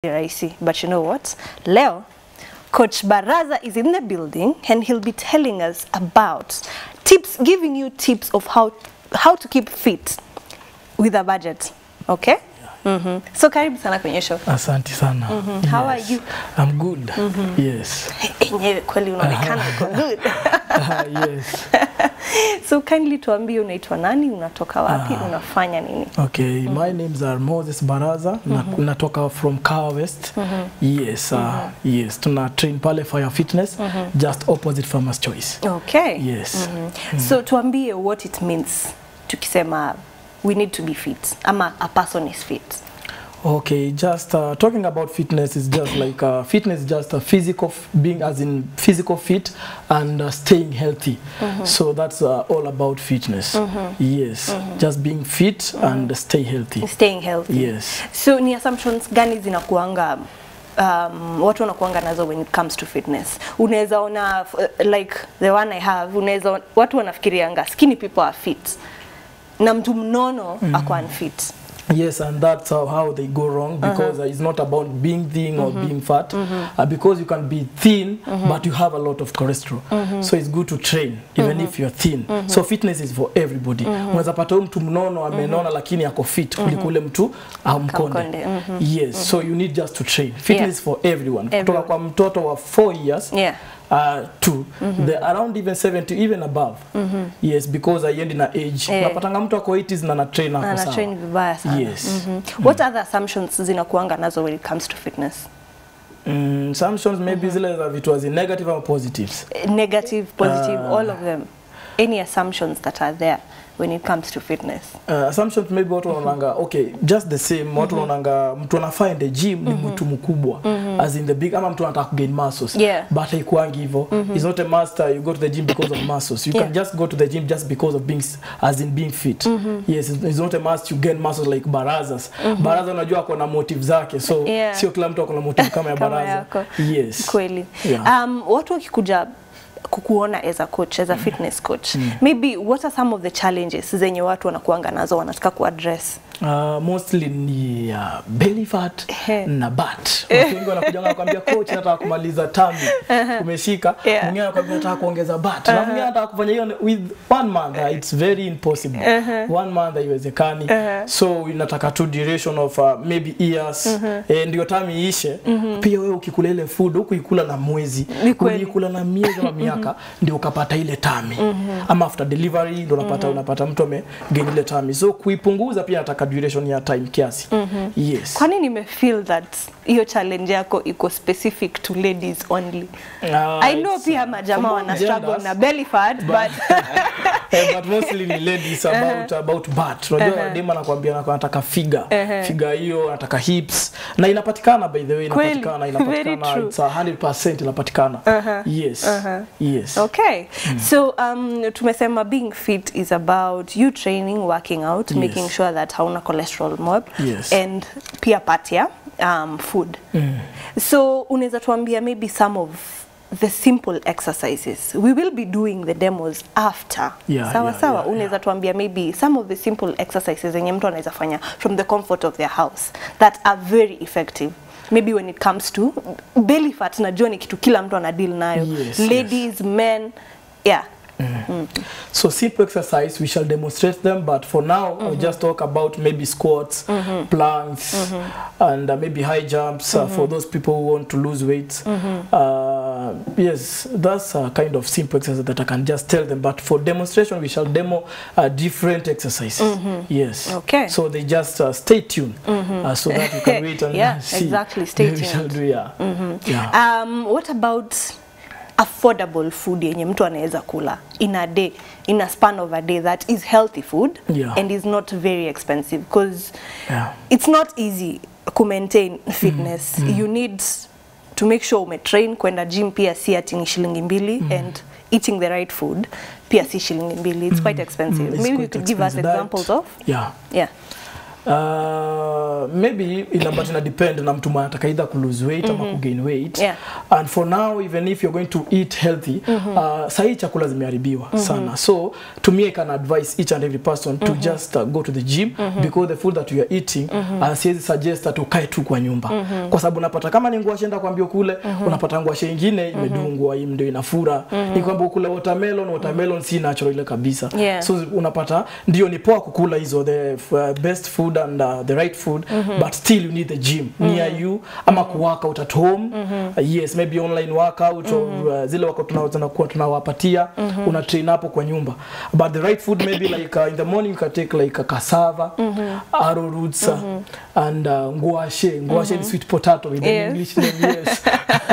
Raisi. But you know what? Leo, Coach Baraza is in the building and he'll be telling us about tips, giving you tips of how to keep fit with a budget. Okay? So karibu sana kwenye show. Asante sana. How are you? I'm good. Yes. Enyewe kweli unaonekana uko good. Yes. So kindly tuambie unaitwa nani, unatoka wapi, unafanya nini? Okay, my names are Moses Baraza. Natoka from Kawa West. Yes, yes. Tuna train pale Fire Fitness, just opposite Farmer's Choice. Okay. Yes. So tuambie what it means tukisema we need to be fit, ama a person is fit. Okay, just talking about fitness is just like fitness is just a physical being, as in physical fit and staying healthy. So that's all about fitness. Yes, just being fit and stay healthy. Staying healthy. Yes. So ni assumptions gani zinakuanga watu wanakuanga nazo when it comes to fitness? Unaweza ona like the one I have, unaweza watu wanafikirianga skinny people are fit na mtu mnono ako unfit. Yes, and that's how they go wrong, because it's not about being thin or being fat. Because you can be thin, but you have a lot of cholesterol. So it's good to train, even if you're thin. So fitness is for everybody. Unaweza pata mtu mnono amenona lakini ako fit kuliko ule mtu mkonde. Yes, so you need just to train. Fitness for everyone. Kutoka kwa mtoto wa 4 years. To the around even 70, even above. Yes, because I end in an age. Napatanga mtu ako 80s na train hapo sawa. Train vibaya sana. Yes. What other assumptions zinakuanga nazo when it comes to fitness? Assumptions maybe zile za vitu as negative or positives. Negative, positive, all of them. Any assumptions that are there when it comes to fitness? Assumptions maybe watu wanaanga okay, just the same. Watu wanaanga mtu anafaa in the gym ni mtu mkubwa, as in the big, ama mtu anataka gain muscles. But haikuangi hivyo. It's not a must you go to the gym because of muscles. You can just go to the gym just because of being, as in being fit. Yes, it's not a must you gain muscles like Barazas. Baraza unajua ako na motive zake, so sio kila mtu ako na motive kama ya Baraza. Yes. Kweli. Watu wakikuja kukuona as a coach, as a fitness coach, maybe what are some of the challenges zenye watu wanakuanga nazo wanataka kuaddress? Mostly ni belly fat na butt. Watu wengi wanakuja wanakuambia coach nataka kumaliza tummy umeshika, mwingine anakuambia nataka kuongeza butt, na mwingine anataka kufanya hiyo with 1 month. It's very impossible. 1 month haiwezekani. So inataka tu duration of maybe years, ndio tummy ishe. Pia wewe ukikula ile food ukikula na mwezi, ukikula na miezi ama miaka, ndio ukapata ile tummy. Ama after delivery ndio unapata mtu amegain ile tummy. So kuipunguza pia nataka duration ya time kiasi. Yes. Kwani nimefeel that hiyo challenge yako iko specific to ladies only? I know pia majamaa wana struggle na belly fat, but but mostly ni ladies about butt. Unajua dema anakuambia anataka figure hiyo, anataka hips, na inapatikana by the way, inapatikana it's 100% inapatikana. Yes. Yes. Okay. So tumesema being fit is about you training, working out, making sure that hauna cholesterol mob, and pia patia food. So unaweza tuambia maybe some of the simple exercises. We will be doing the demos after. Sawa. Unaweza tuambia maybe some of the simple exercises zenye mtu anaweza fanya from the comfort of their house that are very effective. Maybe when it comes to belly fat, najua ni kitu kila mtu ana deal nayo. Ladies, men, So simple exercise, we shall demonstrate them, but for now I'll just talk about maybe squats, planks, and maybe high jumps for those people who want to lose weight. Yes, that's a kind of simple exercise that I can just tell them, but for demonstration we shall demo different exercises. Yes. Okay. So they just stay tuned so that you can wait and see. Exactly, stay tuned. We shall do, what about affordable food yenye mtu anaweza kula in a day, in a span of a day, that is healthy food and is not very expensive, because it's not easy to maintain fitness. You need to make sure ume train, kwenda gym pia si ati ni shilingi 2 and eating the right food pia si shilingi 2. It's quite expensive. Maybe you could give us examples of Maybe ina depend na mtu anataka either ku lose weight ama ku gain weight. And for now, even if you're going to eat healthy, sahi chakula zimeharibiwa sana. So to me, I can advise each and every person to just go to the gym because the food that you are eating, siwezi suggest that ukae tu kwa nyumba. Kwa sababu unapata kama ni ngwashe enda kuambia kule, unapata ngwashe nyingine imedungwa, hii ndio inafura. Ni kwamba kula watermelon si natural ile kabisa. So unapata ndio ni poa kukula hizo the best food and the right food, but still you need the gym near you ama ku work out at home. Yes, maybe online workout or zile workout tunawapatia una train hapo kwa nyumba. But the right food maybe like in the morning you can take like a cassava, arrowroots and ngwashe ni sweet potato in English name. Yes.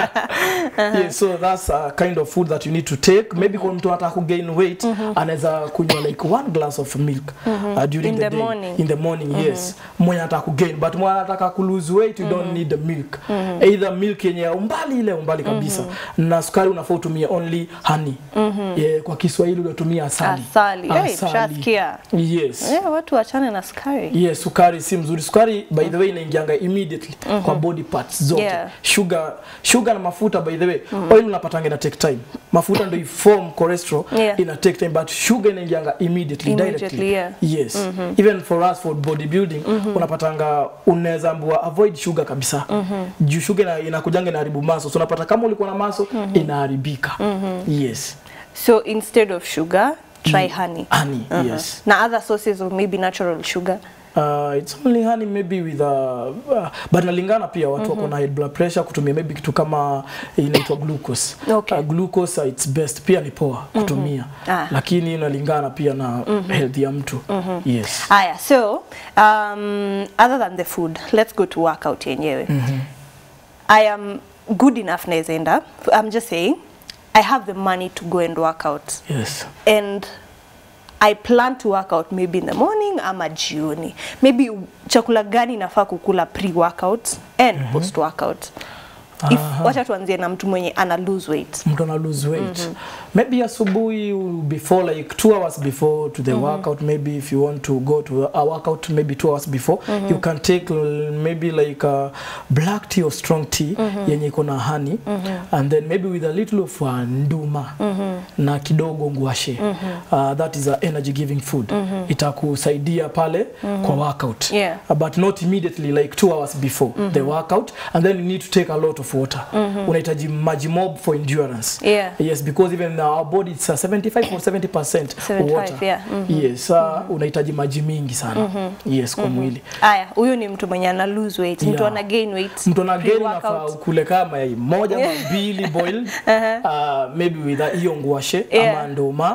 Yes, so that's a kind of food that you need to take. Maybe kwa mtu anataka ku gain weight anaweza kunywa like 1 glass of milk during the day. In the morning, yes. Mwenye anataka ku gain, but mwenye anataka ku lose weight you don't need the milk. Either milk yenye umbali kabisa. Na sukari unafaa utumie only honey. Yeah, kwa Kiswahili unatumia asali. Shasikia. Yes. Watu waachane na sukari. Yes, sukari si mzuri. Sukari by the way inaingianga immediately kwa body parts zote. Sugar na mafuta by the way, oil unapatanga ina take time. Mafuta ndio form cholesterol ina take time, but sugar inaingianga immediately directly. Yes. Even for us for bodybuilding, unapatanga unaweza avoid sugar kabisa. Juu sugar inakujanga inaharibu maso. So unapata kama ulikuwa na maso inaharibika. Yes. So instead of sugar, try honey. Honey, yes. Na other sources of maybe natural sugar. It's only honey maybe with but nalingana pia watu wako na high blood pressure kutumia maybe kitu kama inaitwa glucose. Glucose it's best pia ni poa kutumia. Lakini inalingana pia na health ya mtu. Yes. So other than the food, let's go to workout yenyewe. I am good enough naezenda. I'm just saying I have the money to go and work out. Yes. And I plan to work out maybe in the morning ama jioni. Maybe chakula gani nafaa kukula pre-workout and post-workout. If wacha tuanzie na mtu mwenye ana lose weight. Mtu ana lose weight. Maybe asubuhi before like 2 hours before to the workout, maybe if you want to go to a workout maybe 2 hours before, you can take maybe like a black tea or strong tea yenye iko na honey, and then maybe with a little of nduma na kidogo ngwashe. That is a energy giving food. Itakusaidia pale kwa workout. But not immediately like 2 hours before the workout, and then you need to take a lot of water. Unahitaji maji mob for endurance. Yes, because even our body it's 75 or 70% water. Yes, unahitaji maji mingi sana. Yes, kwa mwili. Huyu ni mtu mwenye ana lose weight, mtu ana gain weight. Mtu ana gain nafaa kule kama moja ama mbili boiled, maybe with hiyo ngwashe ama ndoma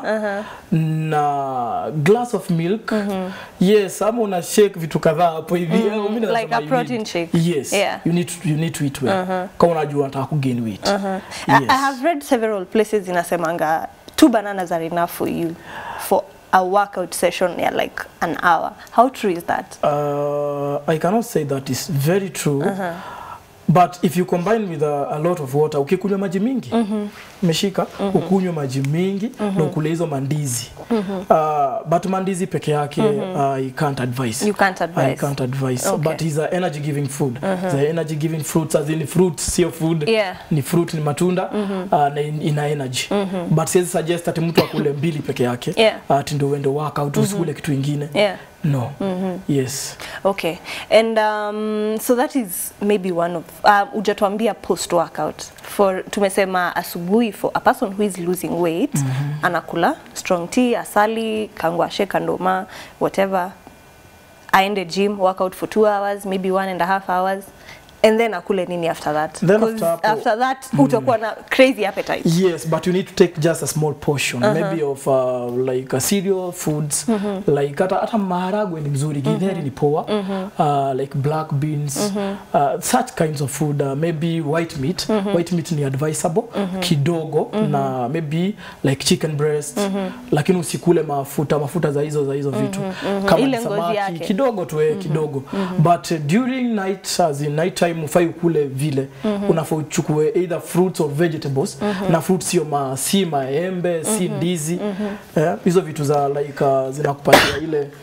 na glass of milk. Yes, ama una shake vitu kadhaa hapo hivi. Like a protein shake. Yes, you need to eat well. Kama unajua unataka ku gain weight. I have read several places inasemanga 2 bananas are enough for you for a workout session like an hour. How true is that? I cannot say that is very true. But if you combine with a lot of water, ukikunywa maji mingi, meshika, ukunywa maji mingi, na ukule hizo mandizi. But mandizi peke yake, I can't advise. You can't advise. I can't advise. But it's an energy giving food. The energy giving fruits, as in fruits, sio food. Ni fruit, ni matunda, na ina energy. But siwezi suggest ati mtu akule mbili peke yake, ati ndio uende workout, usikule kitu ingine. No. Yes. Okay. And so that is maybe one of ujatuambia post workout. For tumesema asubuhi for a person who is losing weight, anakula strong tea, asali, kangwashe, kandoma, whatever. Aende gym, work out for 2 hours, maybe 1.5 hours. And then akule nini after that? After that, utakuwa na crazy appetite. Yes, but you need to take just a small portion, maybe of like cereal foods, like hata maharagwe ni mzuri, githeri ni poa, like black beans, such kinds of food, maybe white meat. White meat ni advisable, kidogo, na maybe like chicken breast, lakini usikule mafuta za hizo vitu. Kama samaki, kidogo tu kidogo. But during night, as in night time, ufai ukule vile, unafaa uchukue either fruits or vegetables, na fruits sio si maembe, si ndizi, hizo vitu za like zinakupatia ile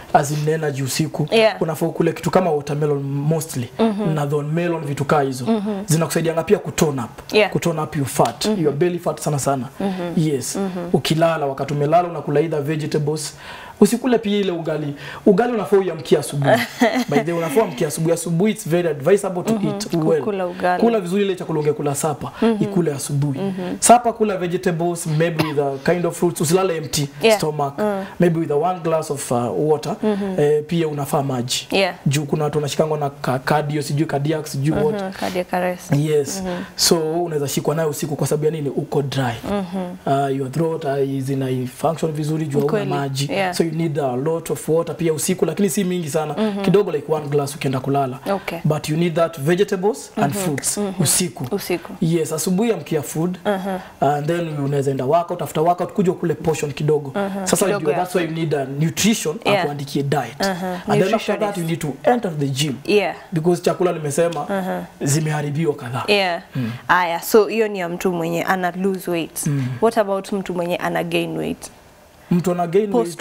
as in energy usiku. Unafaa kule kitu kama watermelon mostly na thorn melon, vitu kaa hizo zinakusaidia pia kutone up your fat, your belly fat sana sana. Yes. Ukilala, wakati umelala unakula either vegetables. Usikule pia ile ugali unafaa uamkia asubuhi. By the way, unafaa uamkia asubuhi, it's very advisable to eat well. Kula vizuri ile chakula ungekula sapa, ikule asubuhi. Sapa kula vegetables, maybe with a kind of fruits, usilale empty stomach. Maybe with a 1 glass of water. Pia unafaa maji. Juu kuna watu wanashikangwa na cardio, sijui cardiac, sijui what. Cardiac arrest. Yes. So unaweza shikwa nayo usiku kwa sababu ya nini? Uko dry. Your throat is in a function vizuri juu una maji. So you need a lot of water pia usiku, lakini si mingi sana. Kidogo like 1 glass ukienda kulala. But you need that vegetables and fruits usiku. Yes, asubuhi amkia food. And then unaweza enda workout, after workout kuja kule portion kidogo. Sasa that's why you need a nutrition akuandikie diet. And then after that you need to enter the gym. Because chakula nimesema zimeharibiwa kadhaa. Aya, so hiyo ni ya mtu mwenye ana lose weight. What about mtu mwenye ana gain weight? Mtu ana gain weight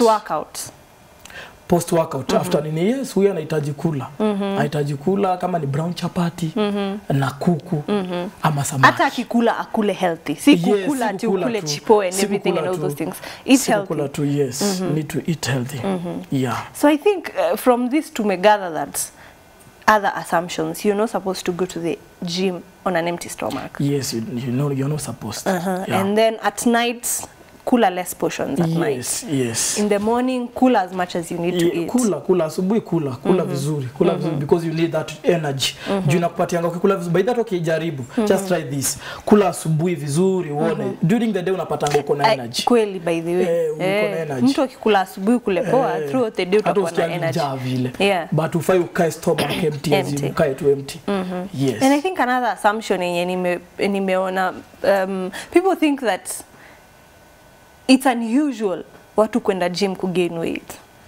post workout after nini? Yes, huyu anahitaji kula. Anahitaji kula kama ni brown chapati na kuku ama samaki. Hata akikula akule healthy. Si kukula ati ukule chipo and everything and all those things. Eat healthy. Kukula tu, yes. Need to eat healthy. Yeah. So I think from this to gather that other assumptions, you're not supposed to go to the gym on an empty stomach. Yes, you know you're not supposed. And then at night kula less portions at night. Yes. In the morning, kula as much as you need to eat. Kula asubuhi, kula vizuri, because you need that energy. Juu nakupatianga ukikula vizuri. By that ukijaribu, just try this. Kula asubuhi vizuri uone. During the day unapatanga uko na energy. Kweli by the way. Uko na energy. Mtu akikula asubuhi kule poa, throughout the day utakuwa na energy. But ufai ukae stomach empty, ukae tu empty. Yes. And I think another assumption yenye nimeona, people think that it's unusual watu kwenda gym ku gain weight.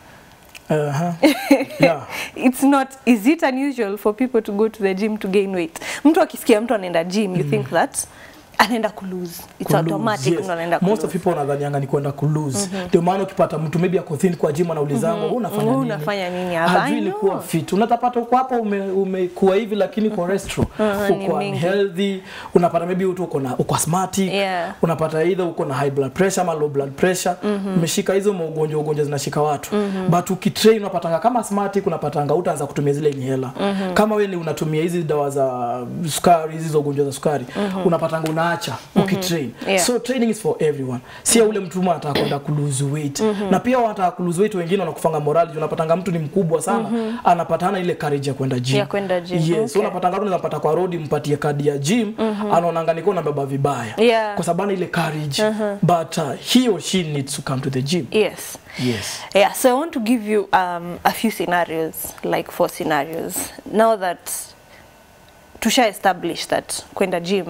Yeah. It's not. Is it unusual for people to go to the gym to gain weight? Mtu akisikia mtu anaenda gym, you think that anaenda ku lose. It's automatic ndo anaenda ku lose. Most of people wanadhanianga ni kwenda ku lose. Ndio maana ukipata mtu maybe ako thin kwa gym anaulizanga unafanya nini hapa? Hajui kuwa fit. Unatapata uko hapo umekuwa hivi lakini cholesterol uko unhealthy. Unapata maybe uko asthmatic. Unapata either uko na high blood pressure ama low blood pressure. Umeshika hizo ugonjwa zinashika watu. But ukitrain unapatanga kama asthmatic, unapatanga utaanza kutumia zile inhaler. Kama wewe ni unatumia hizi dawa za sukari, hizo ugonjwa za sukari, unapatanga unaacha ukitrain. So training is for everyone. Si ule mtu mmoja anataka kwenda ku lose weight. Na pia wanataka ku lose weight wengine wanakufanga morali. Unapatanga mtu ni mkubwa sana, anapatana ile courage ya kwenda gym. Yes, so unapatanga mtu anapata kwa road mpatie kadi ya gym, anaonanga niko na baba vibaya. Kwa sababu ile courage. But he or she needs to come to the gym. Yes. Yeah, so I want to give you a few scenarios, like 4 scenarios. Now that tusha establish that kwenda gym,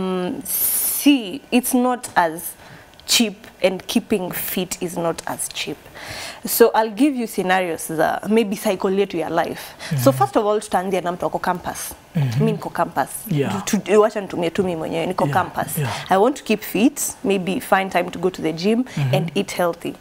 see, it's not as cheap, and keeping fit is not as cheap. So I'll give you scenarios that maybe cycle to your life. So first of all, tutaanzia na mtu wako campus. Mimi niko campus. Wacha nitumie tu mimi mwenyewe niko campus. I want to keep fit, maybe find time to go to the gym and eat healthy.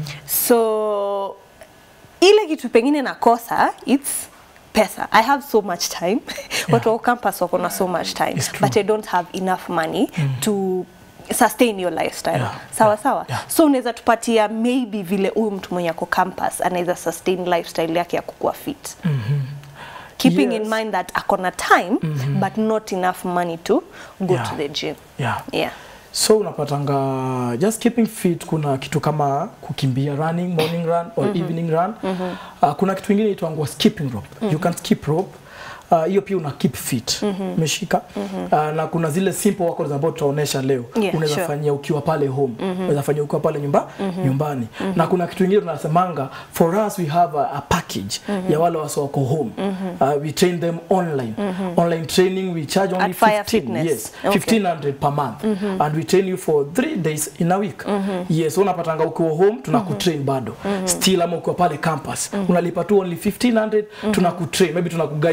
So ile kitu pengine nakosa, it's pesa. I have so much time. Watu wa campus wako na so much time, but I don't have enough money to sustain your lifestyle. Sawa. So unaweza tupatia maybe vile huyu mtu mwenye ako campus anaweza sustain lifestyle yake ya kukua fit. Keeping in mind that akona time but not enough money to go to the gym. So unapatanga just keeping fit, kuna kitu kama kukimbia, running, morning run or evening run. Kuna kitu kingine inaitwa skipping rope. You can skip rope. Hiyo pia una keep fit. Umeshika. Na kuna zile simple workouts ambazo tutaonesha leo. Unaweza fanyia ukiwa pale home. Unaweza fanyia ukiwa pale nyumbani. Na kuna kitu kingine tunasemanga, for us we have a package ya wale wako home. We train them online. Online training we charge only 1500 per month. And we train you for 3 days in a week. Yes, unapatanga ukiwa home tunakutrain bado. Still ama ukiwa pale campus unalipa tu only 1500, tunakutrain. Maybe tunakuguide if you want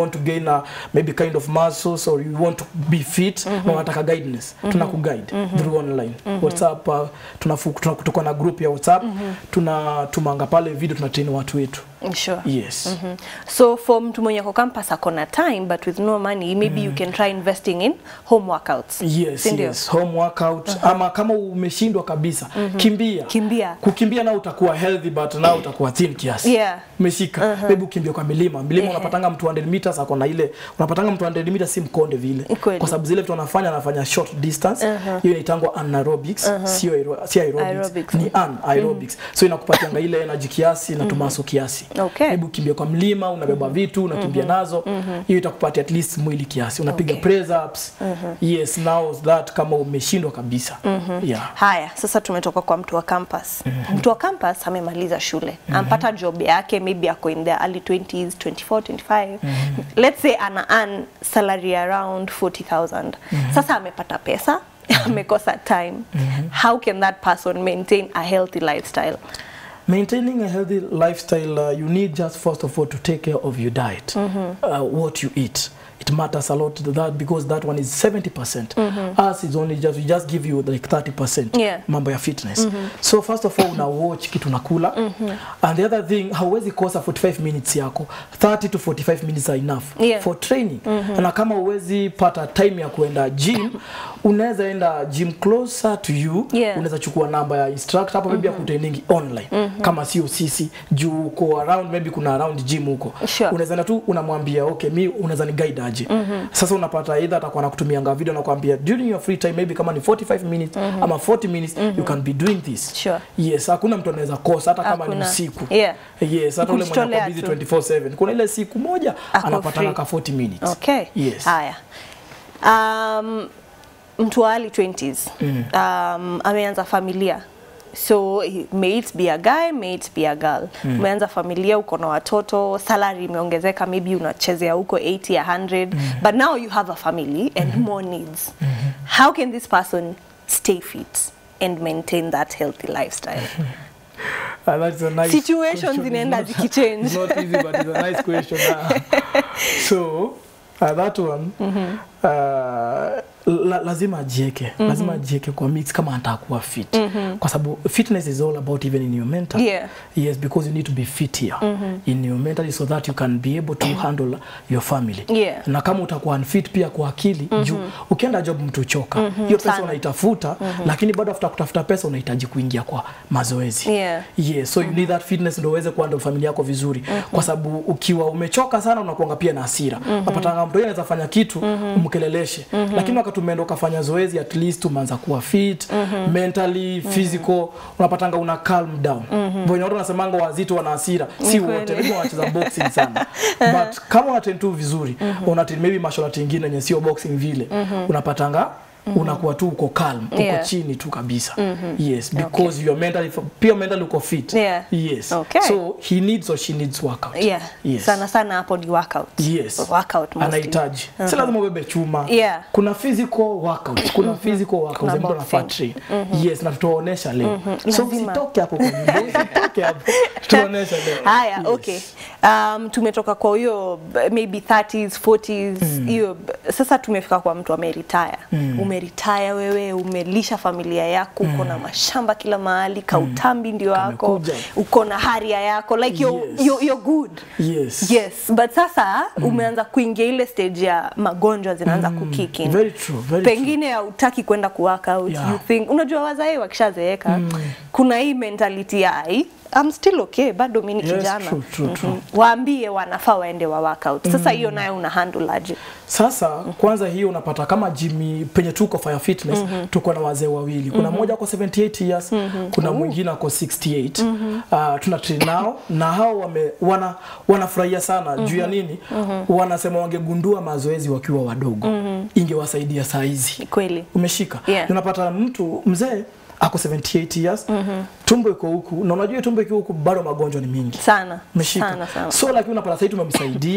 want to gain a maybe kind of muscles or you want to be fit na unataka guidance, tunakuguide through online. WhatsApp tunakutoka na group ya WhatsApp, tunatumanga pale video, tunatrain watu wetu. Sure. Yes. So for mtu mwenye kwa campus akona time but with no money, maybe you can try investing in home workouts. Yes, yes, home workout. Ama kama umeshindwa kabisa, kimbia. Kukimbia na utakuwa healthy but na utakuwa thin kiasi. Yeah. Umeshika. Maybe ukimbia kwa milima unapatanga mtu 100 meters akona ile, unapatanga mtu 100 meters si mkonde vile. Kwa sababu zile vitu anafanya short distance. Hiyo inaitangwa anaerobics, si aerobics. Ni anaerobics. So inakupatianga ile energy kiasi na tumaso kiasi. Hebu kimbia kwa mlima, unabeba vitu, unakimbia nazo. Hiyo itakupatia at least mwili kiasi. Unapiga press ups. Yes, now that kama umeshindwa kabisa. Yeah. Haya, sasa tumetoka kwa mtu wa campus. Mtu wa campus amemaliza shule. Ampata job yake, maybe ako in the early 20s, 24, 25. Let's say ana earn salary around 40,000. Sasa amepata pesa, amekosa time. How can that person maintain a healthy lifestyle? Maintaining a healthy lifestyle, you need just first of all to take care of your diet, what you eat. It matters a lot to that because that one is 70%. Us is only we just give you like 30% mambo ya fitness. So first of all, una watch kitu nakula. And the other thing, hauwezi kosa 45 minutes yako. 30 to 45 minutes are enough for training. Na kama uwezi pata time ya kuenda gym, unaweza enda gym closer to you. Unaweza chukua namba ya instructor hapo, maybe ya kutraining online. Kama sio sisi, juu uko around, maybe kuna around gym huko. Unaweza na tu unamwambia okay, mi unaweza ni guide aje. Sasa unapata either atakuwa anakutumianga video na kuambia during your free time, maybe kama ni 45 minutes ama 40 minutes, you can be doing this. Yes, hakuna mtu anaweza kosa hata kama ni usiku. Yes, hata ule mwenye ako busy 24/7. Kuna ile siku moja anapata ka 40 minutes. Yes. Haya. Mtu wa early 20s. Ameanza familia. So may it be a guy, may it be a girl. Umeanza familia, uko na watoto, salary imeongezeka, maybe unachezea huko 80, 100, but now you have a family and more needs. How can this person stay fit and maintain that healthy lifestyle? That's a nice situations inaenda zikichange. It's not easy, but it's a nice question. So that one, lazima ajieke, lazima ajieke kwa mix kama anataka kuwa fit. Kwa sababu fitness is all about even in your mental. Yes, because you need to be fit here in your mental so that you can be able to handle your family. Na kama utakuwa unfit pia kwa akili, juu ukienda job mtu choka, hiyo pesa unaitafuta, lakini bado after kutafuta pesa unahitaji kuingia kwa mazoezi. Yes, so you need that fitness ndio uweze kuhandle familia yako vizuri. Kwa sababu ukiwa umechoka sana unakuanga pia na hasira. Unapata mtu anaweza fanya kitu umkeleleshe, lakini wakati umeenda ukafanya zoezi, at least umeanza kuwa fit, mentally, physical, unapatanga una calm down. Wenye watu wanasemanga wazito wana hasira, si wote, maybe wanacheza boxing sana. But kama unatrain tu vizuri, unatrain maybe martial art nyingine yenye sio boxing vile, unapatanga unakuwa tu uko calm, uko chini tu kabisa. Yes, because you are mentally uko fit. Yes. So he needs or she needs workout. Yes. Sana hapo ni workout. Yes. Workout mostly. Anahitaji. Si lazima ubebe chuma. Kuna physical workout. Kuna physical workout ambazo unafaa train. Yes, na tutaonesha leo. So usitoke hapo kwa nyumba. Usitoke hapo. Tutaonesha leo. Haya, okay. Tumetoka kwa hiyo maybe 30s, 40s. Hiyo sasa tumefika kwa mtu ameretire. Umeretire wewe, umelisha familia yako, uko na mashamba kila mahali, kautambi ndio wako, uko na haria yako, like you're good. Yes, but sasa umeanza kuingia ile stage ya magonjwa zinaanza kukick in. Very true, pengine hautaki kwenda ku-work out, you think, unajua wazae wakishazeeka, kuna hii mentality ya I'm still okay, bado mimi ni kijana. True. Waambie wanafaa waende wa workout. Sasa hiyo nayo una handle aje? Sasa kwanza hiyo unapata kama Jimmy penye tuko Fire Fitness tuko na wazee wawili. Kuna mmoja ako 78 years, kuna mwingine ako 68. Tuna train nao na hao wanafurahia sana juu ya nini? Wanasema wangegundua mazoezi wakiwa wadogo. Ingewasaidia saa hizi. Kweli. Umeshika. Unapata mtu mzee ako 78 years, tumbo iko huku, na unajua tumbo iko huku bado magonjwa ni mingi sana. Umeshika. Sana. So lakini unapata sasa tumemsaidia,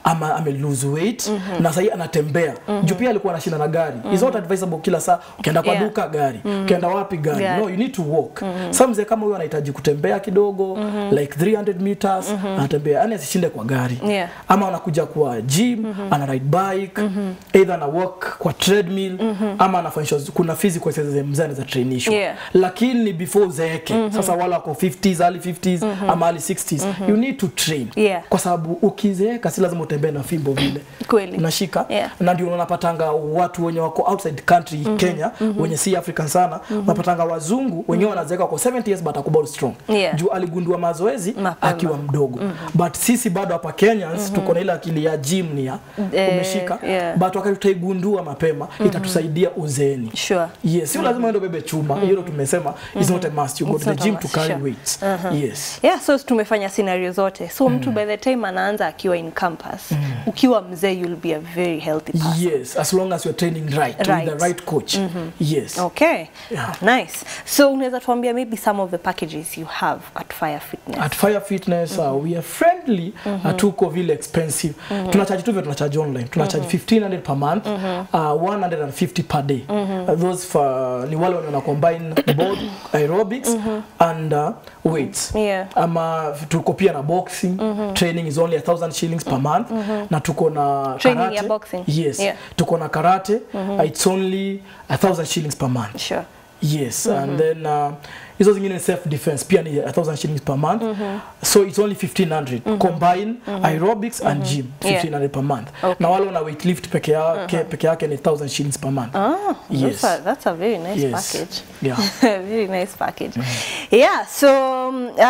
ama ame lose weight na sasa anatembea. Juu pia alikuwa anashinda na gari. It's not advisable kila saa ukienda kwa duka gari, ukienda wapi gari. No, you need to walk. Some mzee kama huyo anahitaji kutembea kidogo like 300 meters anatembea, yani asishinde kwa gari. Ama anakuja kwa gym, ana ride bike, either ana walk kwa treadmill ama anafanya kuna physical exercise mzee za training. Lakini before zeeke, sasa wala kwa 50s, early 50s ama early 60s, you need to train. Kwa sababu ukizeeka si lazima utembee na fimbo vile. Kweli. Unashika na ndio unapatanga watu wenye wako outside country Kenya wenye si African sana, unapatanga wazungu wenyewe wanazeeka kwa 70 years but akubali strong. Juu aligundua mazoezi akiwa mdogo. But sisi bado hapa Kenyans tuko na ile akili ya gym ni ya umeshika. But wakati tutaigundua mapema itatusaidia uzeeni. Yes, sio lazima ndio bebe chuma. Hiyo tumesema is not a must. You go to the gym to carry weights. Yes. So tumefanya scenario zote. So mtu by the time anaanza akiwa in campus, ukiwa mzee you'll be a very healthy person. Yes, as long as you're training right with the right coach. Yes. Okay. Nice. So unaweza tuambia maybe some of the packages you have at Fire Fitness? At Fire Fitness we are friendly, hatuko vile expensive. Tunacharge tu vile tunacharge online. Tunacharge 1500 per month, 150 per day. Those for ni wale wana combine both aerobics and weights. Ama tuko pia na boxing. Training is only 1000 shillings per month. Na tuko na training ya boxing. Yes. Tuko na karate. It's only 1000 shillings per month. Sure. Yes, and then hizo zingine self defense pia ni 1000 shillings per month. So it's only 1500 combine aerobics and gym 1500 per month. Na wale wana weight lift peke yake ni 1000 shillings per month. Yes. That's a very nice package. Yeah. Very nice package. Yeah, so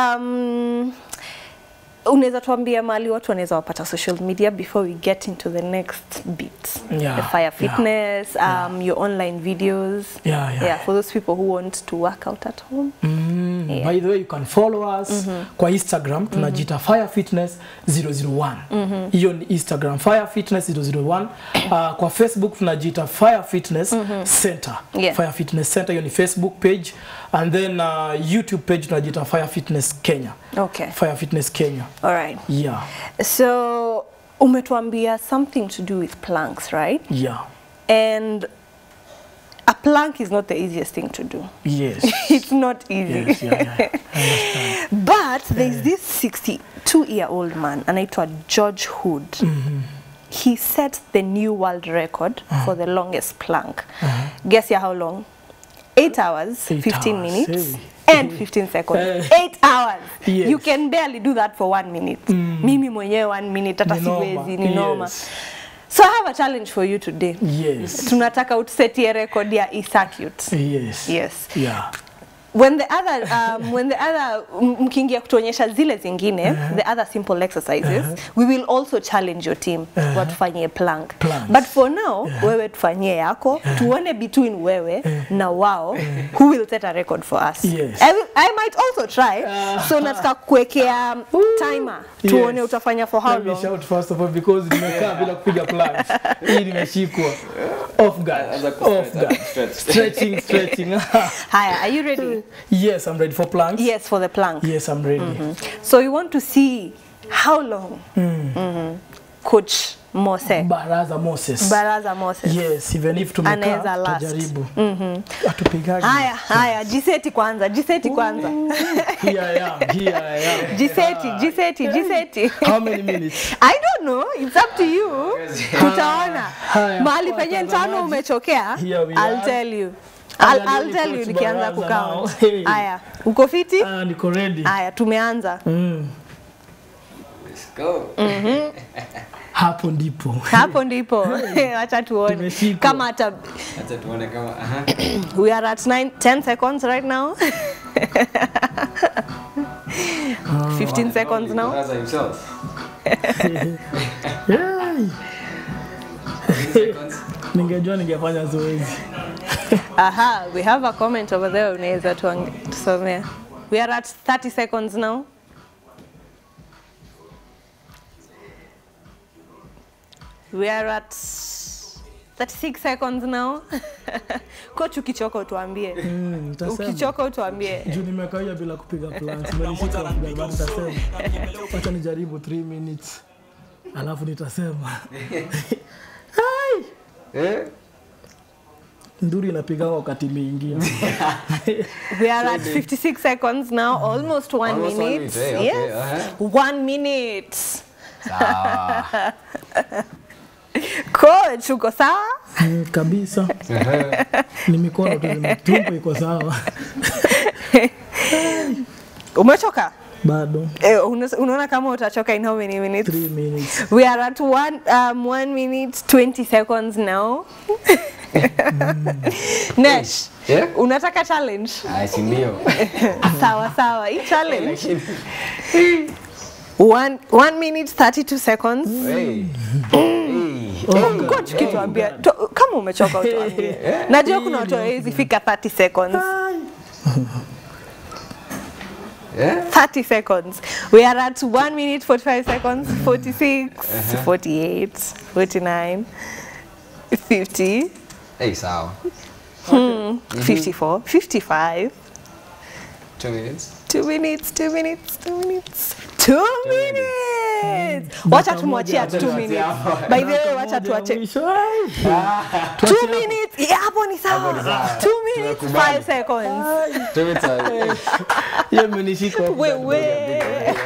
unaweza tuambia mahali watu wanaweza wapata social media before we get into the next bit? The Fire Fitness, your online videos. For those people who want to work out at home. By the way, you can follow us kwa Instagram, tunajita Fire Fitness 001. Hiyo ni Instagram, Fire Fitness 001. Kwa Facebook tunajita Fire Fitness Center. Fire Fitness Center, hiyo ni Facebook page. And then YouTube page tunajita Fire Fitness Kenya. Okay. Fire Fitness Kenya. All right. Yeah. So umetuambia something to do with planks, right? Yeah. And a plank is not the easiest thing to do. Yes. It's not easy. Yes, I understand. But there's this 62-year-old man, anaitwa George Hood. He set the new world record for the longest plank. Guess how long? 8 hours, 15 minutes. And 15 seconds. 8 hours. Yes. You can barely do that for 1 minute. Mimi mwenyewe 1 minute hata siwezi, ni noma. So I have a challenge for you today. Yes. Tunataka utusetie record ya e-circuit. Yes. Yes. Yeah. When the other mkiingia kutuonyesha zile zingine, the other simple exercises, we will also challenge your team watufanyie plank. But for now, wewe tufanyie yako, tuone between wewe na wao who will set a record for us. Yes. I might also try. So nataka kuwekea timer. Tuone utafanya for how long. Let me shout first of all because nimekaa bila kupiga planks. Hii nimeshikwa. Off guard. Off guard. Stretching. Haya, are you ready? Yes, I'm ready for planks. Yes, for the plank. Yes, I'm ready. So you want to see how long Coach Mose. Baraza Moses. Yes, even if tumekaa tujaribu. Atupigage. Haya, jiseti kwanza. Here I am. Jiseti. How many minutes? I don't know, it's up to you. Tutaona. Mahali penye ntano umechokea, I'll tell you. I'll tell you nikianza kukao. Haya, uko fiti? Niko ready. Haya, tumeanza. Let's go. Hapo ndipo. Acha tuone. Kama hata tuone kama we are at 10 seconds right now. 15 seconds now. Ningejua ningefanya zoezi. We have a comment over there unaweza tusomea. We are at 30 seconds now. We are at 36 seconds now. Coach ukichoka utuambie. Ukichoka utuambie. Juu nimekawia bila kupiga plans. Nimelishika kupiga bado nitasema. Acha nijaribu 3 minutes. Alafu nitasema. Hai. Nduri inapiga wakati imeingia. We are at 56 seconds now, almost 1 minute. Yes. 1 minute. Sawa. Coach, uko sawa? Kabisa. Ni mikono tu, tumbo iko sawa. Umechoka? Bado. Unaona kama utachoka in how many minutes? 3 minutes. We are at 1 minute 20 seconds now. Nesh, unataka challenge? Si ndio. Sawa, hii challenge. 1 minute 32 seconds. Coach kituambia, kama umechoka utuambie. Najua kuna watu hawezi fika 30 seconds. 30 seconds. We are at 1 minute 45 seconds, 46, 48, 49, 50. Sawa. 54, 55. 2 minutes. 2 minutes, 2 minutes, 2 minutes. 2 minutes. Wacha tumwachie at 2 minutes. By the way, wacha tuache. 2 minutes. Hapo ni sawa. 2 minutes 5 seconds. 2 minutes. Yeye mnishika. Wewe.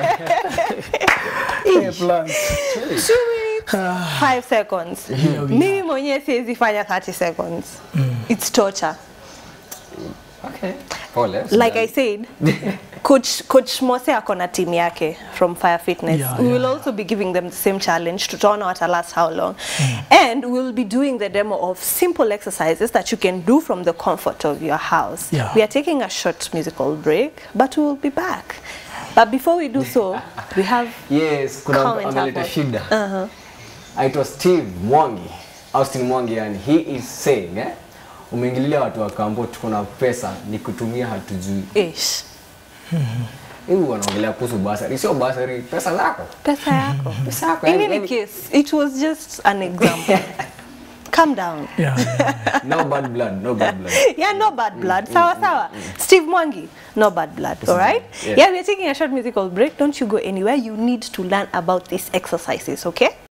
2 minutes 5 seconds. Mimi mwenyewe siwezi fanya 30 seconds. It's torture. Okay. Pole. Like I said, Coach Mose akona team yake from Fire Fitness. We will also be giving them the same challenge to turn out last how long. And we will be doing the demo of simple exercises that you can do from the comfort of your house. We are taking a short musical break, but we will be back. But before we do so, we have kuna ameleta shida. Aitwa Steve Mwangi, Austin Mwangi, and he is saying, umeingililia watu wa kambo, tuko na pesa ni kutumia hatujui. Wanaongelea kuhusu basari. Sio basari, pesa zako. Pesa yako. Pesa yako. In any case, it was just an example. Calm down. No bad blood, no bad blood. No bad blood. Sawa. Steve Mwangi, no bad blood. All right? We are taking a short musical break. Don't you go anywhere. You need to learn about these exercises, okay?